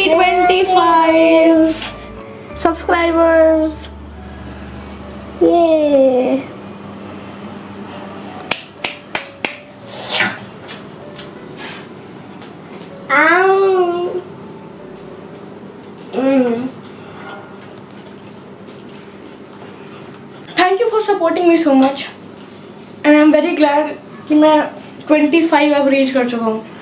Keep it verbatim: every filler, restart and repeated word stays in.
twenty-five subscribers. Yay! Ow! Mm. Thank you for supporting me so much, and I'm very glad कि मैं twenty-five अब reach कर चुका हूँ.